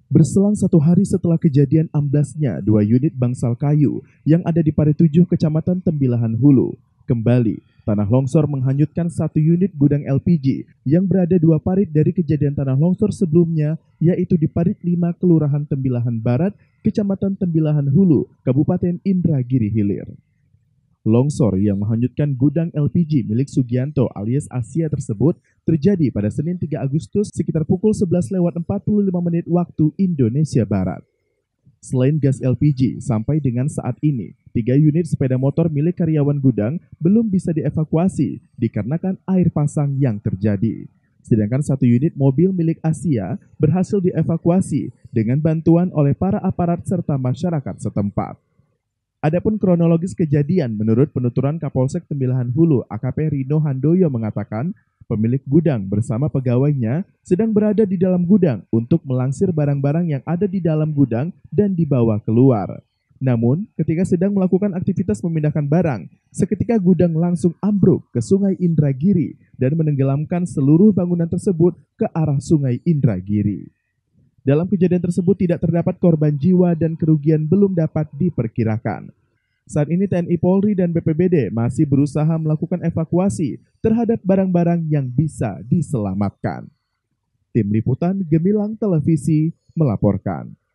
Berselang 1 hari setelah kejadian amblasnya 2 unit bangsal kayu yang ada di Pare 7, Kecamatan Tembilahan Hulu, kembali tanah longsor menghanyutkan 1 unit gudang LPG yang berada 2 parit dari kejadian tanah longsor sebelumnya, yaitu di Parit 5, Kelurahan Tembilahan Barat, Kecamatan Tembilahan Hulu, Kabupaten Indragiri Hilir. Longsor yang menghanyutkan gudang LPG milik Sugianto alias Asia tersebut terjadi pada Senin 3 Agustus sekitar pukul 11.45 waktu Indonesia Barat. Selain gas LPG, sampai dengan saat ini, 3 unit sepeda motor milik karyawan gudang belum bisa dievakuasi dikarenakan air pasang yang terjadi. Sedangkan 1 unit mobil milik Asia berhasil dievakuasi dengan bantuan oleh para aparat serta masyarakat setempat. Adapun kronologis kejadian, menurut penuturan Kapolsek Tembilahan Hulu AKP Rino Handoyo mengatakan, pemilik gudang bersama pegawainya sedang berada di dalam gudang untuk melangsir barang-barang yang ada di dalam gudang dan dibawa keluar. Namun, ketika sedang melakukan aktivitas memindahkan barang, seketika gudang langsung ambruk ke Sungai Indragiri dan menenggelamkan seluruh bangunan tersebut ke arah Sungai Indragiri. Dalam kejadian tersebut tidak terdapat korban jiwa dan kerugian belum dapat diperkirakan. Saat ini TNI Polri dan BPBD masih berusaha melakukan evakuasi terhadap barang-barang yang bisa diselamatkan. Tim Liputan Gemilang Televisi melaporkan.